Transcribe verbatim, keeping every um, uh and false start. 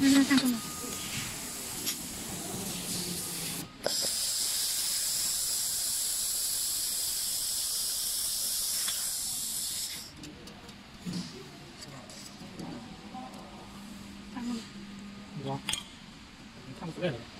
看看看中了。看中了。 你说，你看不出来了。